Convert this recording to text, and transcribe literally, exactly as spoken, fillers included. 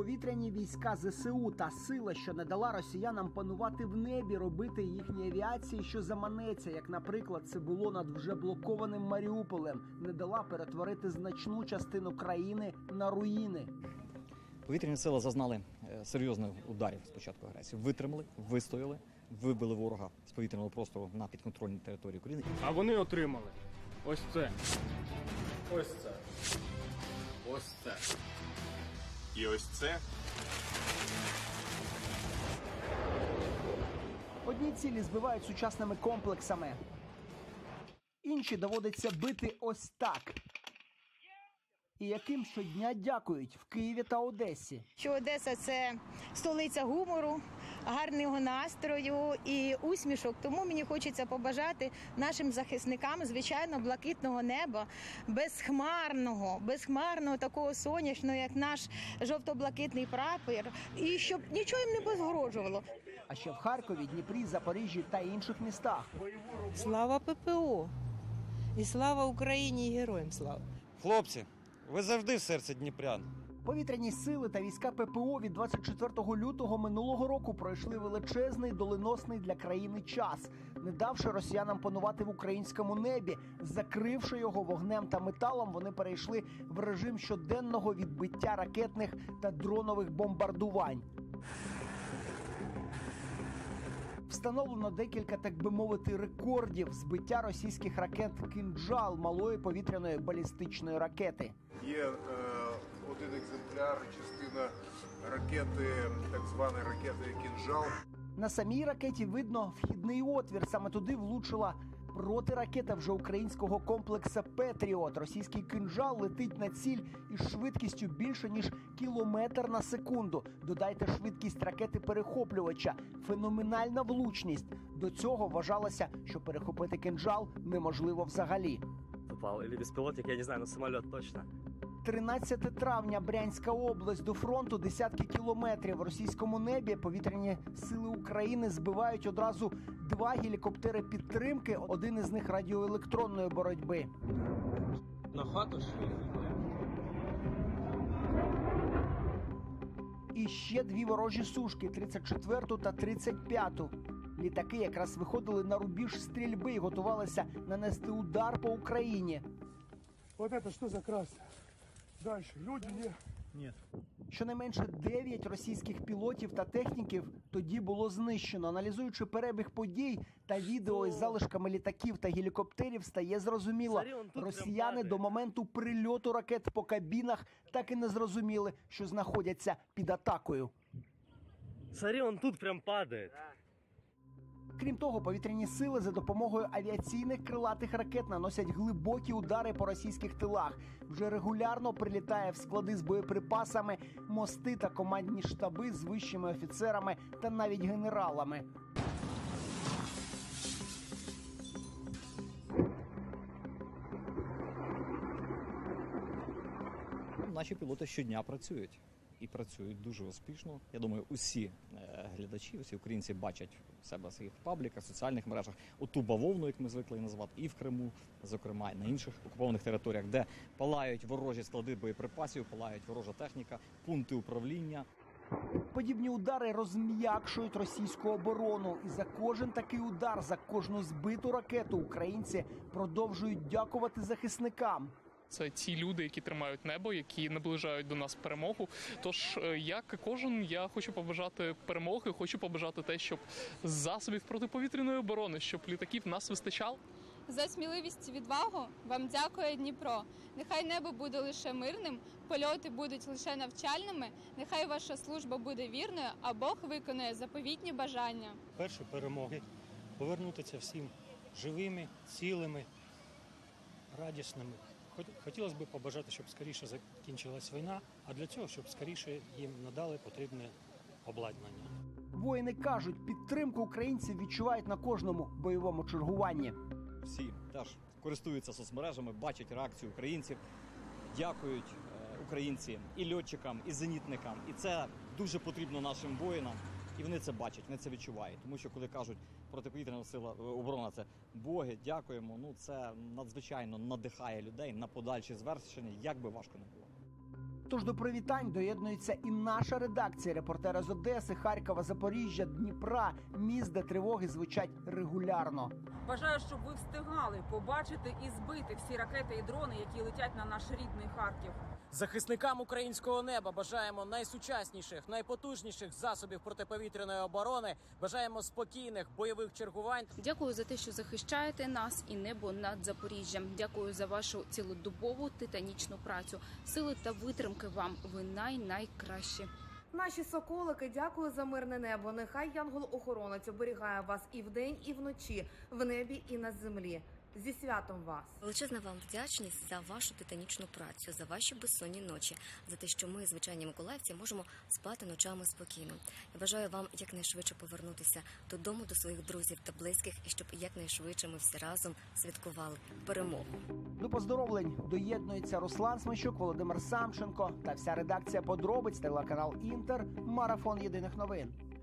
Повітряні війська зе се у та сила, що не дала росіянам панувати в небі, робити їхній авіації, що заманеться, як, наприклад, це було над вже блокованим Маріуполем, не дала перетворити значну частину країни на руїни. Повітряні сили зазнали серйозних ударів з початку агресії. Витримали, вистояли, вибили ворога з повітряного простору на підконтрольній території України. А вони отримали ось це, ось це, ось це і ось це. Одні цілі збивають сучасними комплексами, інші доводиться бити ось так. І яким щодня дякують в Києві та Одесі. Що Одеса – це столиця гумору, гарного настрою і усмішок. Тому мені хочеться побажати нашим захисникам, звичайно, блакитного неба, безхмарного, безхмарного такого сонячного, як наш жовто-блакитний прапор, і щоб нічого їм не загрожувало. А ще в Харкові, Дніпрі, Запоріжжі та інших містах. Слава пе пе о! І слава Україні, і героям слава! Хлопці, ви завжди в серці дніпрян. Повітряні сили та війська пе пе о від двадцять четвертого лютого минулого року пройшли величезний, доленосний для країни час, не давши росіянам панувати в українському небі. Закривши його вогнем та металом, вони перейшли в режим щоденного відбиття ракетних та дронових бомбардувань. Встановлено декілька, так би мовити, рекордів збиття російських ракет «Кинджал» малої повітряної балістичної ракети. Є е, один екземпляр, частина ракети, так званої ракети «Кинджал». На самій ракеті видно вхідний отвір. Саме туди влучила протиракета вже українського комплексу «Петріот». Російський «Кинджал» летить на ціль із швидкістю більше, ніж кілометр на секунду. Додайте швидкість ракети-перехоплювача. Феноменальна влучність. До цього вважалося, що перехопити «Кинджал» неможливо взагалі. Попал. Или беспилотник, я не знаю, но самолет точно. тринадцяте травня, Брянська область, до фронту десятки кілометрів. В російському небі повітряні сили України збивають одразу два гелікоптери підтримки, один із них радіоелектронної боротьби. На хату що? І ще дві ворожі сушки, тридцять четверту та тридцять п'яту. Літаки якраз виходили на рубіж стрільби і готувалися нанести удар по Україні. Вот это что за красное? Дальше. Люди не... Ні. Щонайменше дев'ять російських пілотів та техніків тоді було знищено. Аналізуючи перебіг подій та відео із залишками літаків та гелікоптерів, стає зрозуміло, росіяни до моменту прильоту ракет по кабінах так і не зрозуміли, що знаходяться під атакою. Смотри, он тут прям падает. Крім того, повітряні сили за допомогою авіаційних крилатих ракет наносять глибокі удари по російських тилах. Вже регулярно прилітає в склади з боєприпасами, мости та командні штаби з вищими офіцерами та навіть генералами. Наші пілоти щодня працюють. І працюють дуже успішно. Я думаю, усі глядачі, усі українці бачать себе в своїх пабліках, соціальних мережах оту бавовну, як ми звикли її називати, і в Криму, зокрема, і на інших окупованих територіях, де палають ворожі склади боєприпасів, палають ворожа техніка, пункти управління. Подібні удари розм'якшують російську оборону. І за кожен такий удар, за кожну збиту ракету українці продовжують дякувати захисникам. Це ті люди, які тримають небо, які наближають до нас перемогу. Тож, як і кожен, я хочу побажати перемоги, хочу побажати те, щоб засобів протиповітряної оборони, щоб літаків нас вистачало. За сміливість і відвагу вам дякує Дніпро. Нехай небо буде лише мирним, польоти будуть лише навчальними, нехай ваша служба буде вірною, а Бог виконує заповітні бажання. Перші перемоги повернутися всім живими, цілими, радісними. Хотілося б побажати, щоб скоріше закінчилась війна, а для цього, щоб скоріше їм надали потрібне обладнання. Воїни кажуть, підтримку українців відчувають на кожному бойовому чергуванні. Всі теж користуються соцмережами, бачать реакцію українців, дякують українці і льотчикам, і зенітникам. І це дуже потрібно нашим воїнам. І вони це бачать, вони це відчувають. Тому що коли кажуть протиповітряна сила оборона, це боги, дякуємо, ну це надзвичайно надихає людей на подальші звершення, як би важко не було. Тож до привітань доєднується і наша редакція, репортери з Одеси, Харкова, Запоріжжя, Дніпра, міст, де тривоги звучать регулярно. Бажаю, щоб ви встигали побачити і збити всі ракети і дрони, які летять на наш рідний Харків. Захисникам українського неба бажаємо найсучасніших, найпотужніших засобів протиповітряної оборони. Бажаємо спокійних бойових чергувань. Дякую за те, що захищаєте нас і небо над Запоріжжям. Дякую за вашу цілодобову титанічну працю. Сили та витримки вам. Ви най-найкращі. Наші соколики, дякую за мирне небо. Нехай янгол-охоронець оберігає вас і вдень, і вночі, в небі і на землі. Зі святом вас! Величезна вам вдячність за вашу титанічну працю, за ваші безсонні ночі, за те, що ми, звичайні миколаївці, можемо спати ночами спокійно. Я бажаю вам якнайшвидше повернутися додому, до своїх друзів та близьких, і щоб якнайшвидше ми всі разом святкували перемогу. До поздоровлень доєднується Руслан Смещук, Володимир Самченко та вся редакція подробиць, телеканал Інтер, марафон єдиних новин.